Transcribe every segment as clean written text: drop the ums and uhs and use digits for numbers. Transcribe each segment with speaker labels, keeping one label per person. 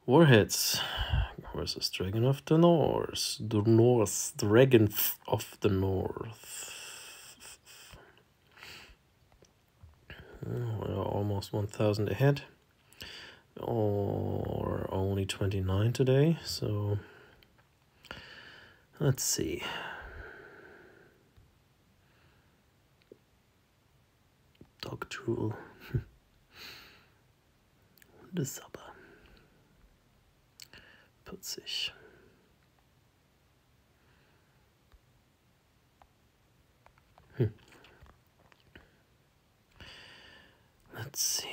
Speaker 1: Warheads versus Dragon of the North. Dragon of the North. We're almost 1,000 ahead. Or only 29 today, so let's see. Dog drool. The Sabber. Putzig. Let's see.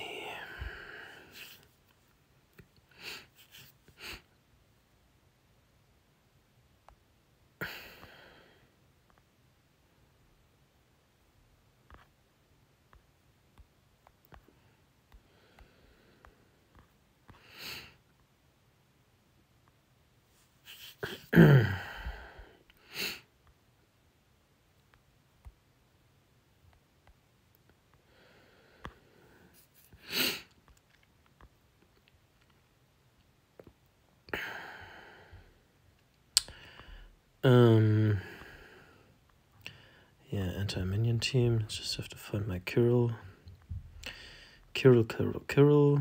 Speaker 1: Yeah, anti-minion team. Just have to find my Kirill. Kirill.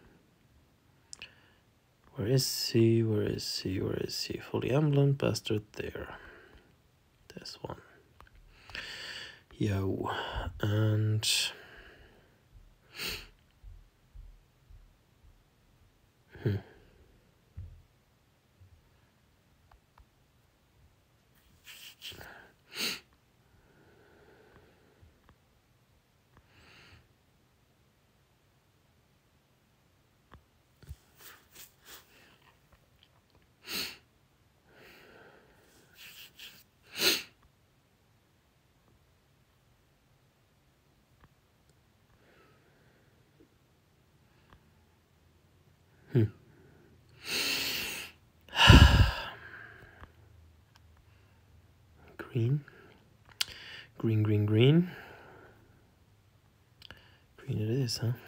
Speaker 1: Where is he? Where is he? Where is he? Fully emblem bastard there. There's one. Yo. And green. Green. Green it is, huh?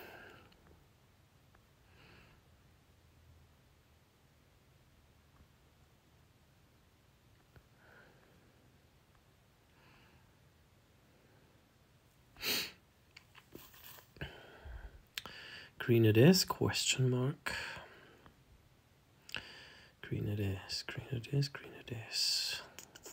Speaker 1: Green it is, question mark. Green it is, green it is, green it is.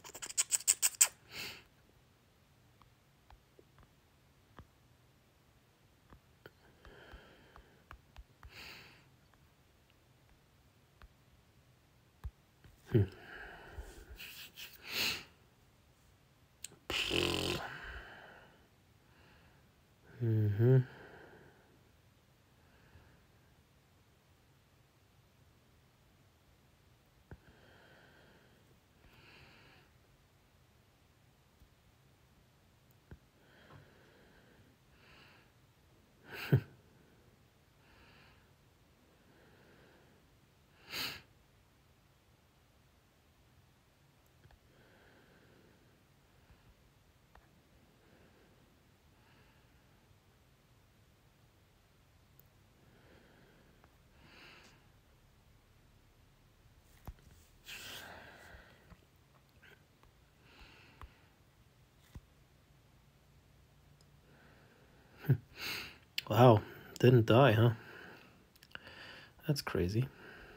Speaker 1: Wow, didn't die, huh? That's crazy.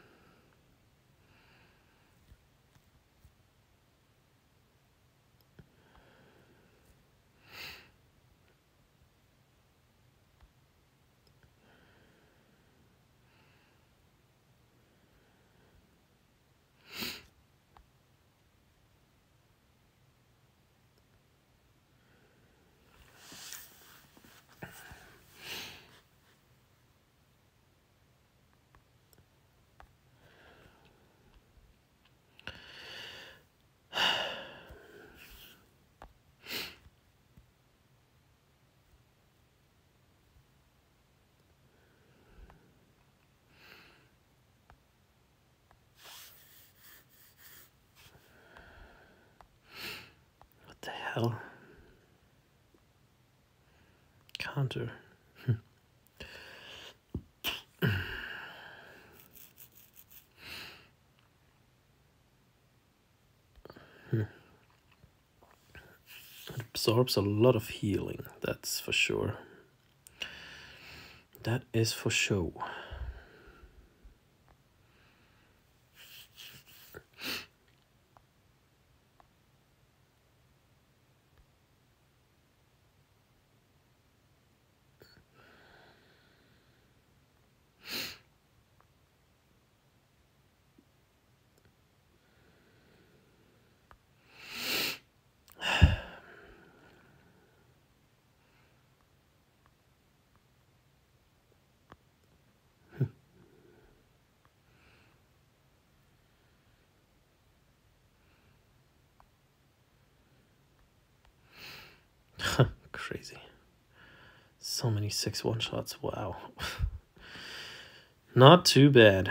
Speaker 1: What the hell? Counter. It absorbs a lot of healing, that's for sure. That is for sure. Crazy. So many 6 one-shots, wow. Not too bad.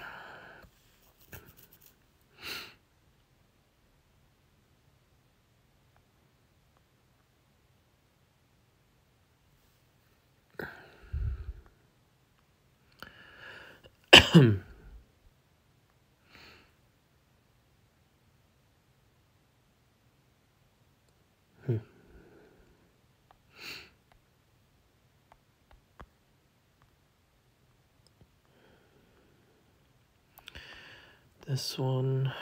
Speaker 1: This one.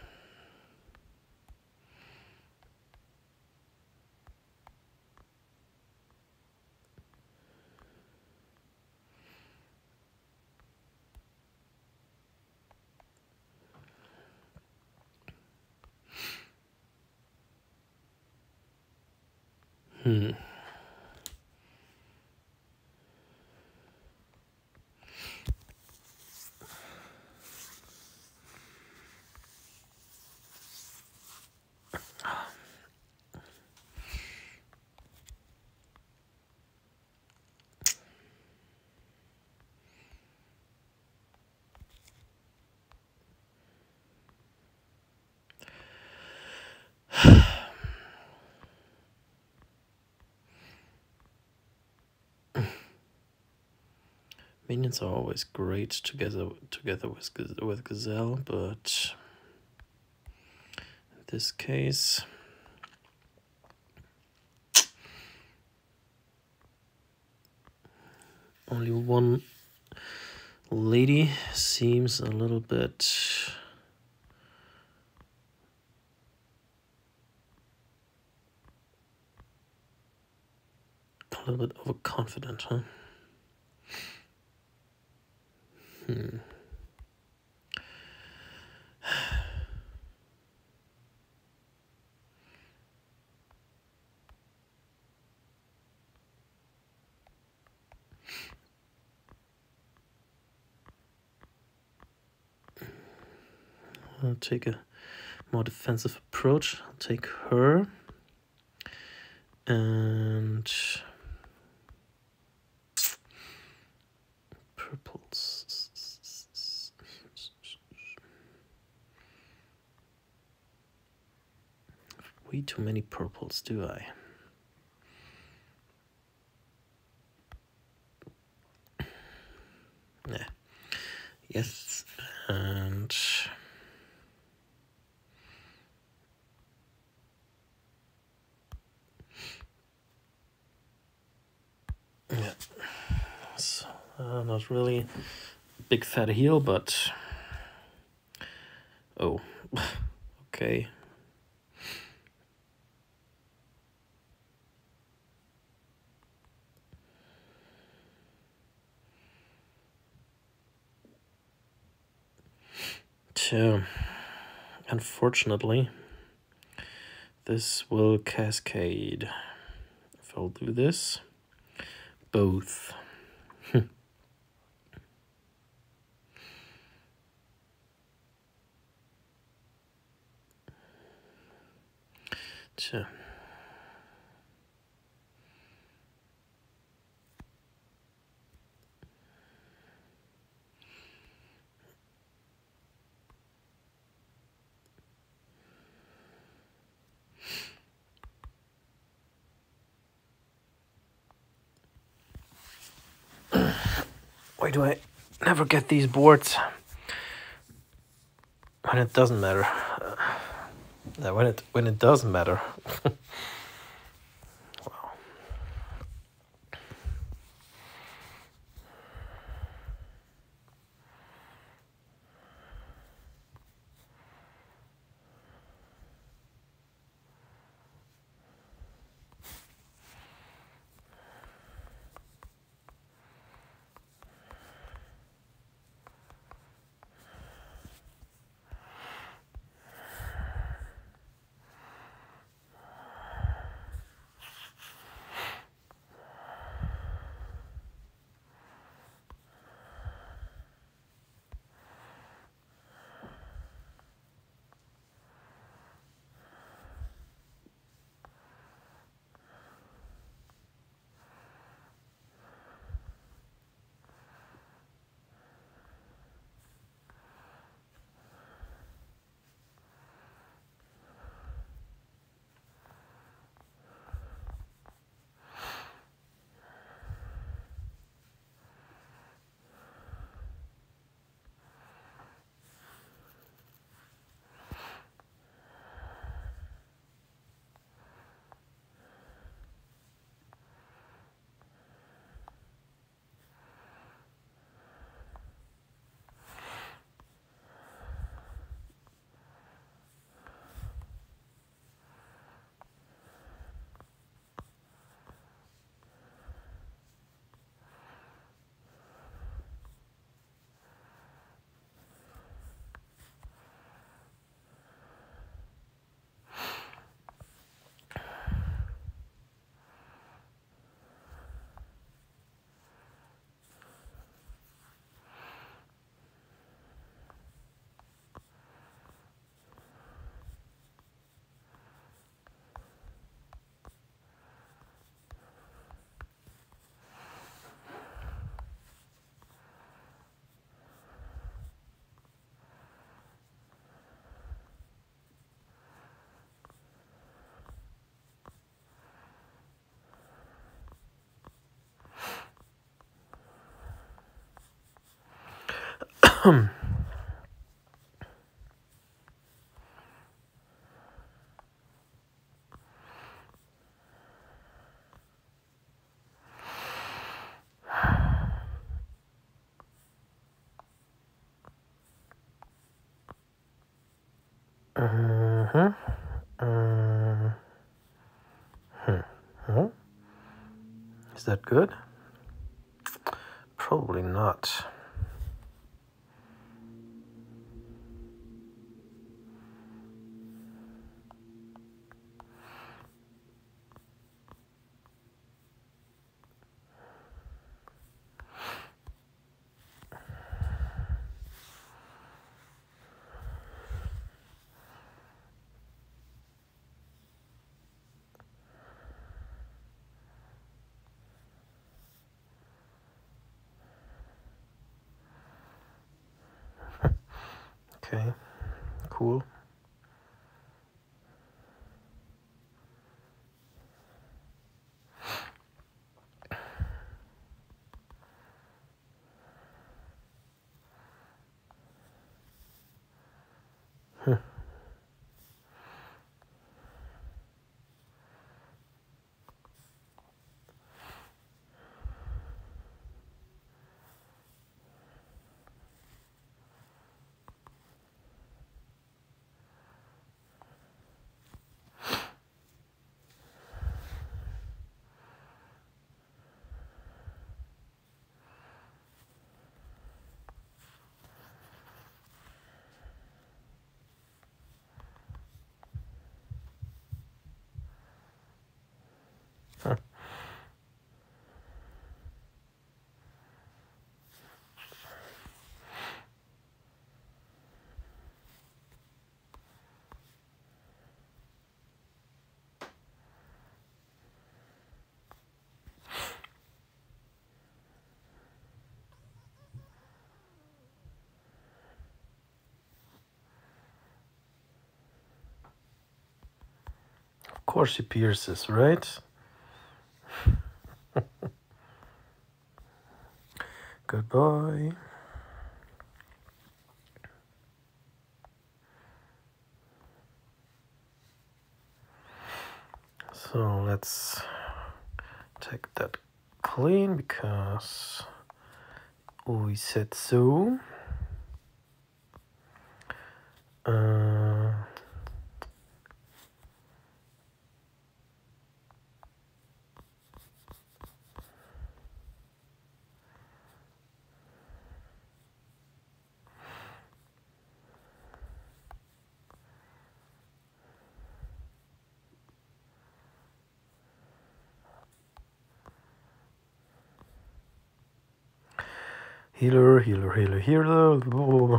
Speaker 1: Minions are always great together with Gazelle, but in this case, only one lady seems a little bit overconfident, huh? I'll take a more defensive approach. I'll take her and purples. Way too many purples, do I? Yeah. Yes, and yeah. So, not really a big fat heal, but oh, okay. So, unfortunately, this will cascade. If I'll do this, both. So. Why do I never get these boards? And it doesn't matter. When it does matter. Is that good? Probably not. Okay, cool. Of course she pierces, right? Goodbye. So let's take that clean because we said so. Healer, healer, healer, healer.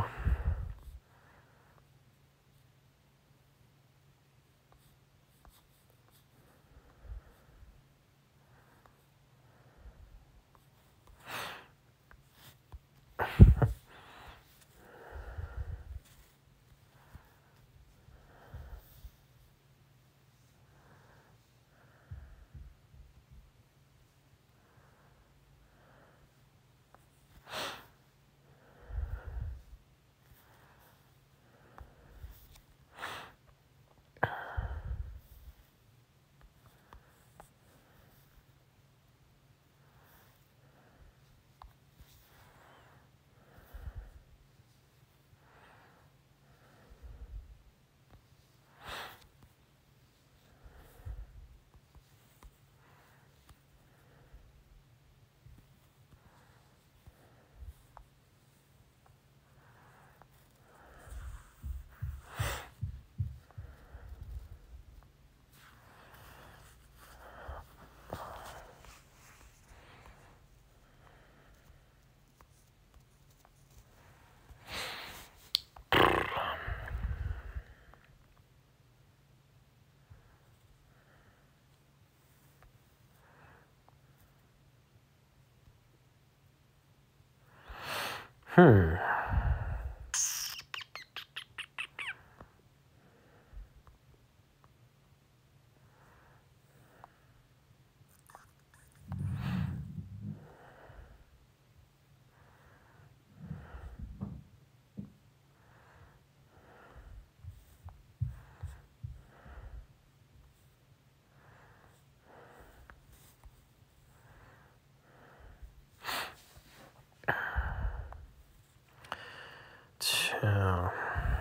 Speaker 1: Ciao.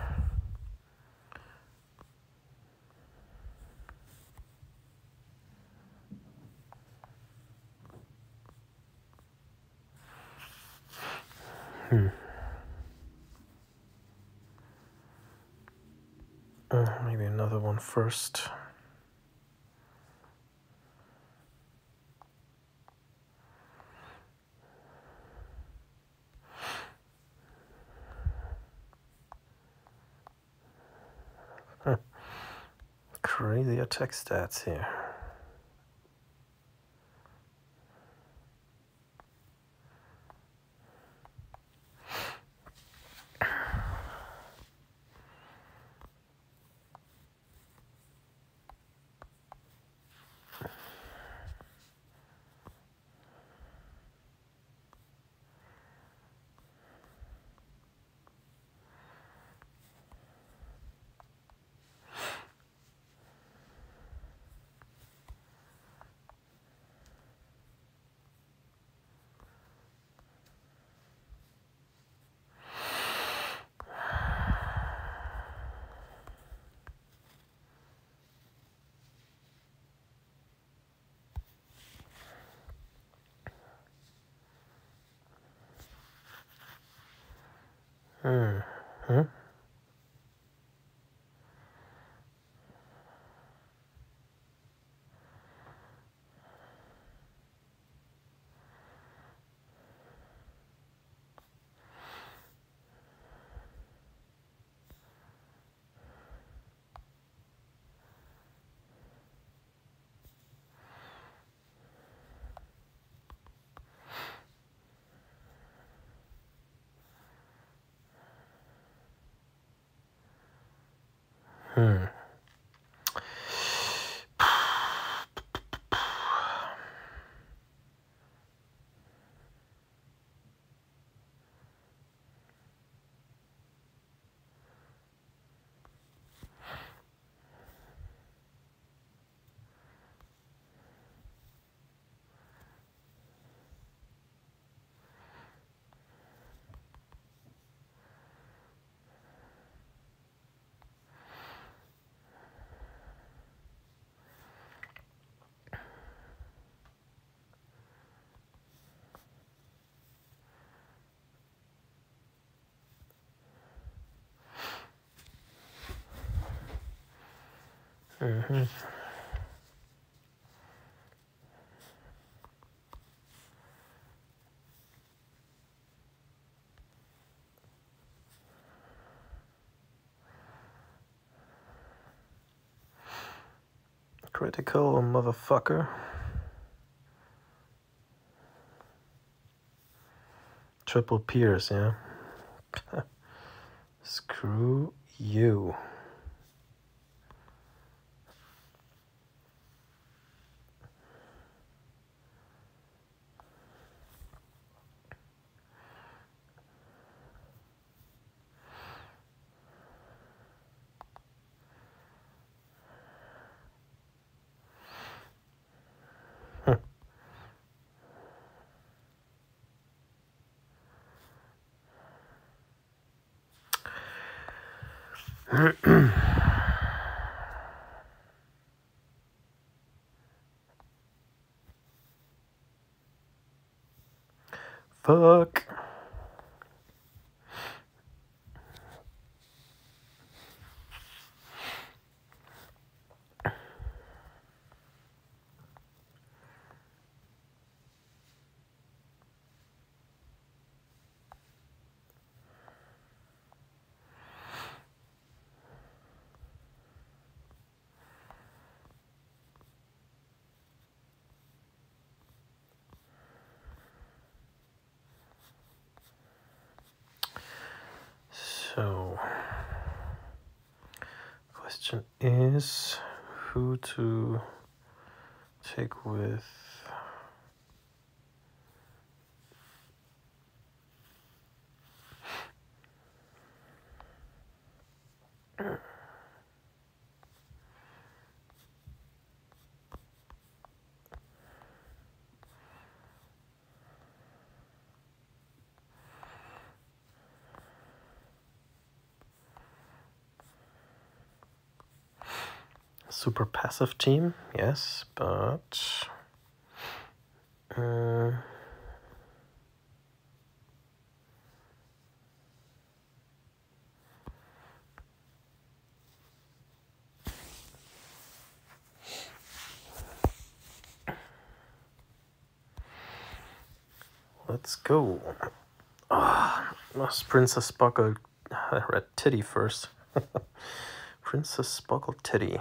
Speaker 1: Maybe another one first. Crazy attack stats here. Mm-hmm. Critical motherfucker. Triple Pierce, yeah. Screw you. Fuck. So, question is who to take with. Super passive team, yes, but let's go. Princess Sparkle Red Titty first. Princess Sparkle Titty.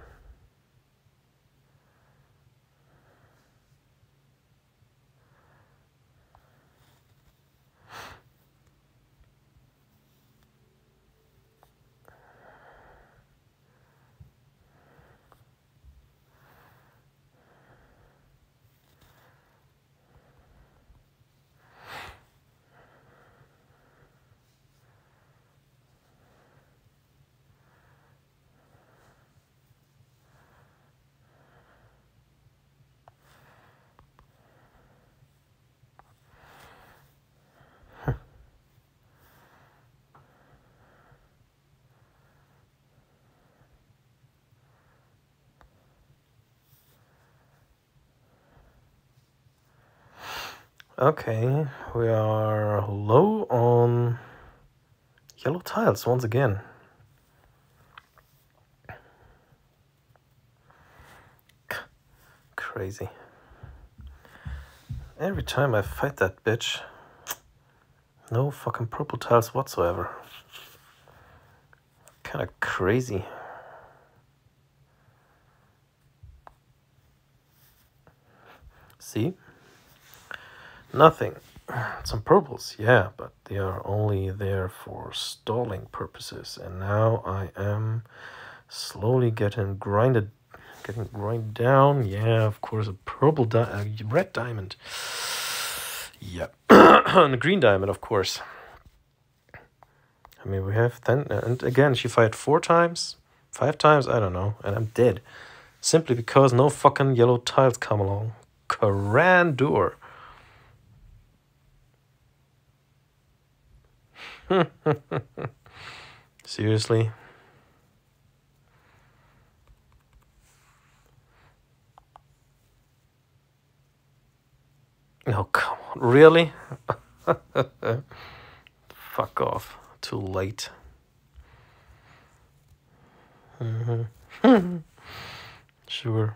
Speaker 1: Okay, we are low on yellow tiles once again. Crazy. Every time I fight that bitch, no fucking purple tiles whatsoever. Kinda crazy. See? Nothing. Some purples, yeah, but they are only there for stalling purposes. And now I am slowly getting grind down. Yeah, of course, a red diamond. Yeah, and a green diamond, of course. I mean, we have 10, and again, she fired 4 times, 5 times, I don't know, and I'm dead. Simply because no fucking yellow tiles come along. Grandeur. Seriously? Oh, come on. Really? Fuck off. Too late. Sure.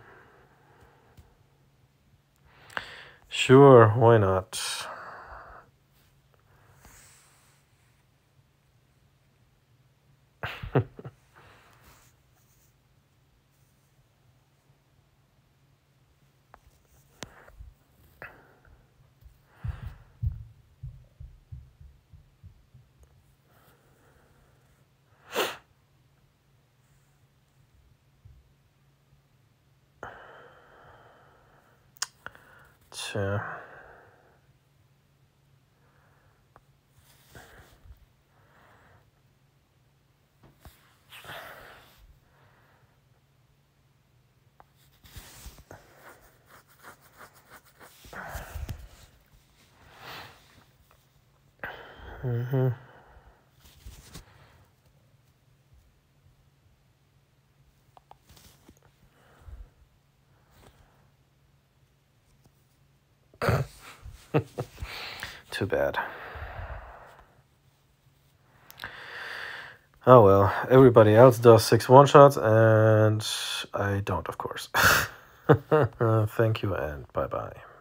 Speaker 1: Sure, why not? Tja. Mhm. Too bad. Oh well, everybody else does 6 one-shots, and I don't, of course. Thank you, and bye-bye.